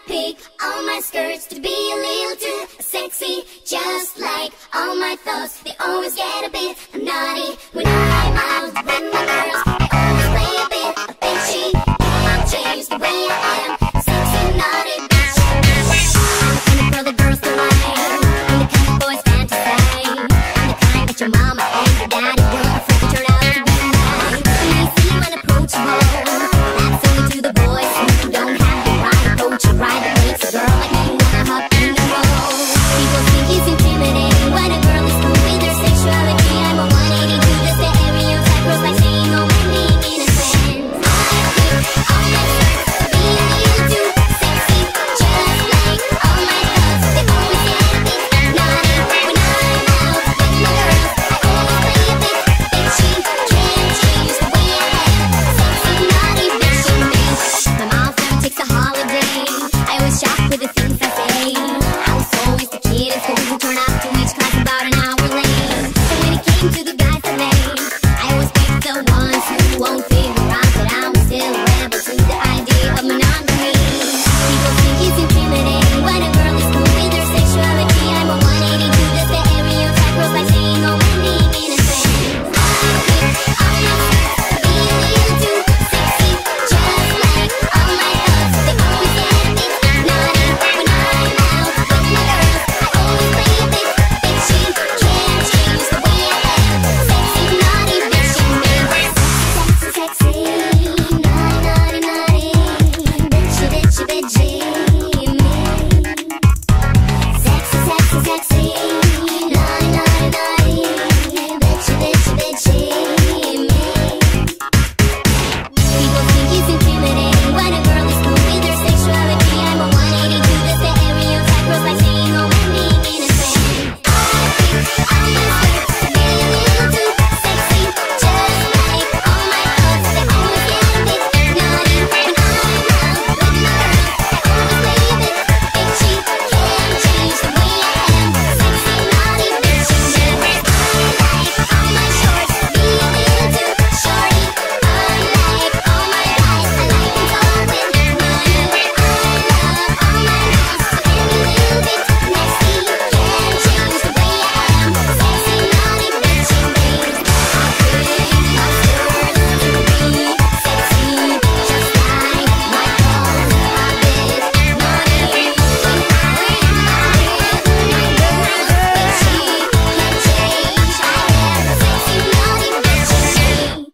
pick all my skirts to be a little too sexy, just like all my thoughts. They always get a bit naughty when I'm out with my girls. They always play a bit of bitchy. Can't change the way I am, sexy, naughty bitch. I'm the kind of girl that girls don't like. I'm the kind of boys fantasize. I'm the kind that your mama and your daddy will afraid to turn out to be nice. I'm easy and approachable. That's only to the boys who don't have the right approach or right that makes a girl like me wanna hop in the roll. People think it's intimidating when a girl is cool with their sexuality. I'm a 180 to the stereotype girls like saying oh my being innocent. I pick all my skirts to be a little too sexy, just like all my thoughts. They always get a bit naughty when I'm out with my girls. I always play a bit bitchy. Can't change the way I am, sexy, naughty bitchy bitch. My mom never takes a holiday. I always shock with the things I say. I was always the kid in school who turned out to each class about an hour late. So when it came to the guys I made, I always picked the ones who won't figure out that I'm still a rebel to the idea of monogamy. People think it's intimidating when a girl is cool with her sexuality. I'm a 180 to the stereotype girls like saying oh my being innocent. I pick all my skirts to be a little too sexy, just like all my thoughts. They always get a bit naughty when I'm out with my girls. I always play a bit bitchy. Can't change the way I am, sexy, naughty bitchy bitch. Sexy, sexy, naughty, naughty, naughty, bitchy, bitchy, bitchy me. Sexy, sexy, sexy, naughty, naughty, naughty, bitchy, bitchy, bitchy me. People think it's intimidating when a girl is cool with her sexuality. I'm a 180 to the stereotype girls like saying oh my being innocent. I pick all my skirts to be a little too sexy, just like all my thoughts. They always get a bit naughty when I'm out with my girls. I always play a bit bitchy. Can't change the way I am, sexy, naughty bitchy bitch. I like all my shorts to be a little too shorty. Unlike all my guys, I like them tall with money. I love all my girls to get a little bit nasty. Can't change the way I am, sexy, naughty bitchy bitch. I pick my skirts to be sexy, just like my clothes. A bit naughty when I'm with my girls. Bitchy, can't change. I am sexy, naughty bitchy bitch.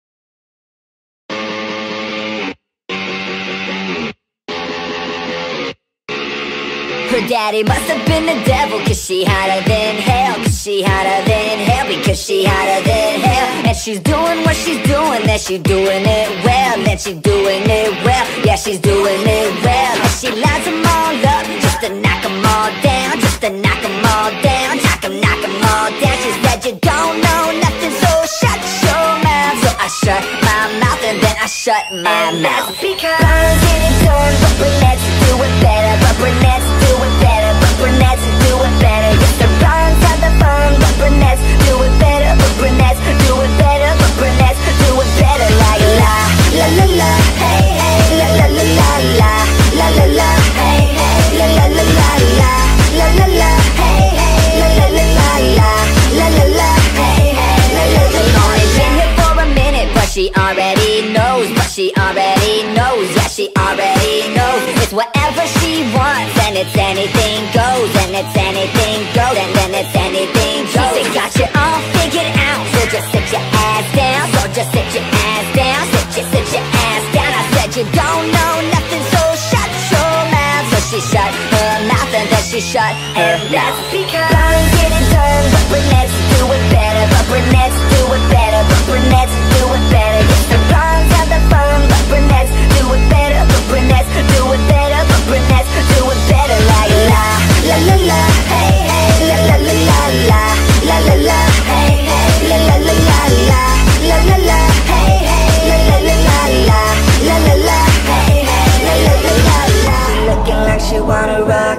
Her daddy must have been the devil, cause she hotter than hell. Cause she hotter than hell, because she hotter than hell. And she's doing what she's doing, and she's doing it well. And she's doing it well, yeah, she's doing it well. And she lines them all up, just to knock them all down. Just to knock them all down, knock them all down. She said you don't know nothing, so shut your mouth. So I shut my mouth, and then I shut my mouth. Because girls get it done, but brunettes do it better. But brunettes do it better, but brunettes do it better. Yes, the blondes have the fun, but brunettes do it better. But brunettes do it better, but brunettes do it better. Like la, la la la, hey hey, la la la la la, la la la, hey hey, la la la la la, la la la, hey hey, la la la la la, la la la, hey hey, la la la la. Only been here for a minute, but she already knows. But she already knows, yeah, she already knows. It's whatever she wants, and it's anything goes, and it's anything goes, and then it's anything goes. She got you all figured out, so just sit your ass down. So just sit your ass down, sit your ass down. I said you don't know nothing, so shut your mouth. So she shut her mouth, and then she shut her mouth. Because girls get it done, but brunettes do it better. But brunettes do it better, but brunettes do it better. Yes, the blondes have the fun, but brunettes do it better. But brunettes do it better, but brunettes do it better. Like la, la la la, hey hey, la la la la la, la la la, hey hey, la la la la la, la la la, hey hey, la la la la la, la la la, hey hey, la la la la la. Looking like she wanna rock.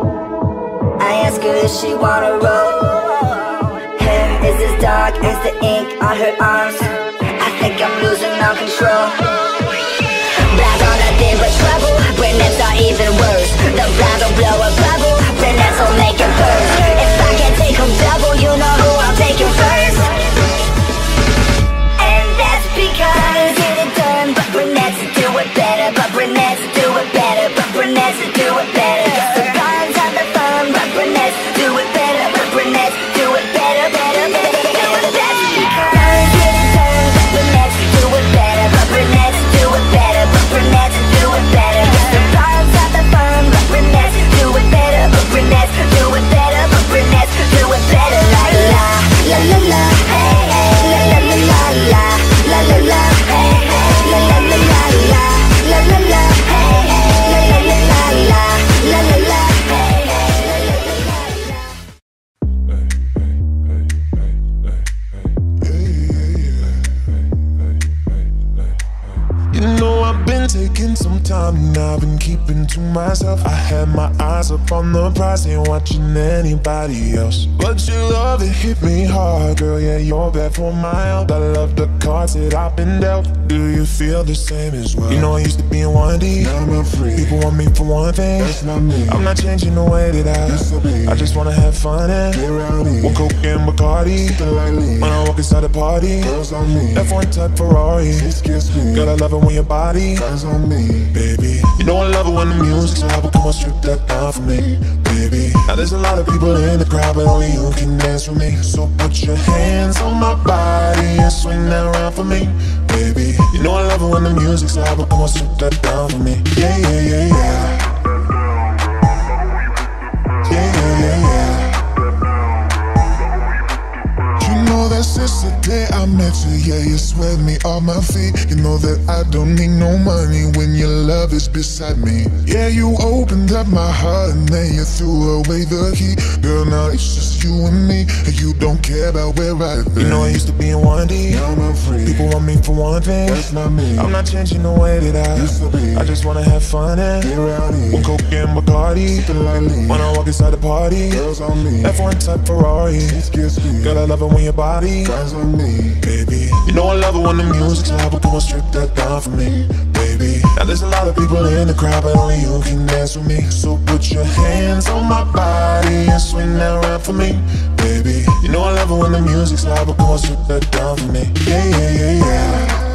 I ask her if she wanna roll. Hair is as dark as the ink on her arms. I think I'm losing all control. Black on nothing but trouble, brunettes are even worse. keeping to myself. I had my eyes up on the prize, ain't watching anybody else. But your love, it hit me hard, girl, yeah, you're bad for my health. I love the cards that I've been dealt. Do you feel the same as well? You know I used to be in 1D, now I'm free. People want me for one thing, that's not me. I'm not changing the way that I just wanna have fun and get rowdy. One Coke and Bacardi, when I walk inside the party, girls on me. F1 type Ferrari, excuse me. Girl, I love it when your body girls on me, baby. You know I love it when the music's loud, but come on, strip that down for me, baby. Now there's a lot of people in the crowd, but only you can dance with me. So put your hands on my body and swing that around for me, baby. You know I love it when the music's loud, but come on, strip that down for me. Yeah, yeah, yeah, yeah. Yeah, yeah, yeah, yeah. You know that since the day I met you, yeah, you swept me off my feet. You know that I don't need no money when your love is beside me. Yeah, you opened up my heart and then you threw away the key. Girl, now it's just you and me, and you don't care about where I've been. You know I used to be in 1D, now I'm free. People want me for one thing, that's not me. I'm not changing the way that I just wanna have fun and get rowdy. One Coke and Bacardi, when I walk inside the party, girls on me. F1 type Ferrari, excuse me. Girl, I love it when your body girls on me, baby. You know I love it when the music's loud, but come on, strip that down for me, baby. Now there's a lot of people in the crowd, but only you can dance with me. So put your hands on my body and swing that around for me, baby. You know I love it when the music's loud, but come on, strip that down for me. Yeah, yeah, yeah, yeah.